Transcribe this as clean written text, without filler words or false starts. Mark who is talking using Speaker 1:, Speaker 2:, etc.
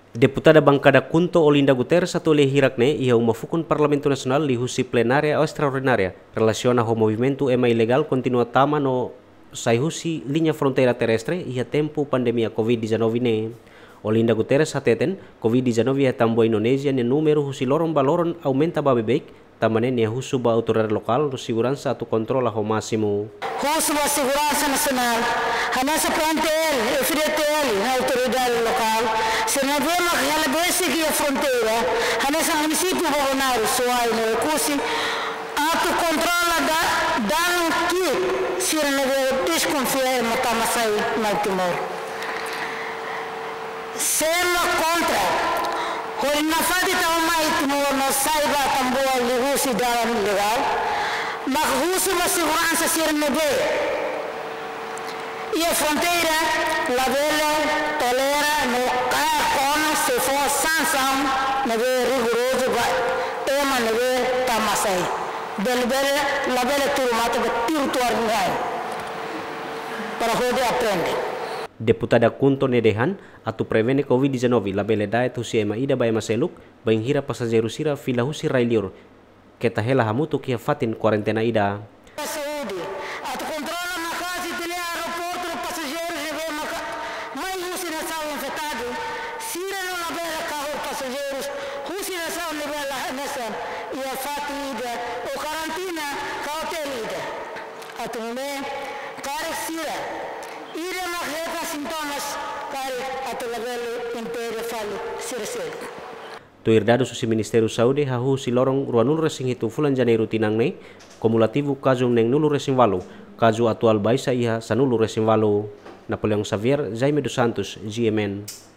Speaker 1: Deputada bancada Kunto Olinda Guterres atau Hirakne ia umafukun Parlamento Nacional li husi plenária ou extraordinária relaciona ao movimento ema ilegal continua tama no sai husi linha fronteira terrestre ia tempo pandemia COVID-19 ne. Olinda Guterres hateten COVID-19 ia tambo Indonesia ne número husi lorong baloron aumenta babebek tamane ne husu ba autoridade local do segurança atu controla ao máximo.
Speaker 2: Husu ba segurança nacional hanasa plantel e fidetel na autoridade local se não vê uma realidade que a fronteira hanasa município governado soai no cusi atu controla da que se não vê desconfiar matamasai no Timor sema contra Hoi na fati tao mai Timor no saiba tambua li husi dalam legal mas husu ma segurança ser nebe e a fronteira la vela tolera no con se for sansam nebe rigoroso ba tema nebe tamasai la vela turmata ba tirutuar ngai para hode aprende.
Speaker 1: Deputada Kunto Nedehan atau prevene COVID-19 labele daet husi ema ida ba ema seluk baing hira pasajeru sira fila husi railior keta hela hamutu kia fatin quarentena ida.
Speaker 2: Saúde, atau controla na casa de aeroporto de passageiros e vê mais vacinação infectado. Se não haver carro passageiros, vacinação nível nessa e a fatida ou quarentena cautelida. Atau me cari sira, ira na reta sintomas cari atau level inteiro falo sira.
Speaker 1: Tuirdado susi Ministério Saúde hahu si lorong ruanul resing itu fulan Janeiro tinang ne kumulativu kazu neng nulu resing walu kazu atual baisa iha sanulu resing walu. Napoleon Xavier, Jaime dos Santos, GMN.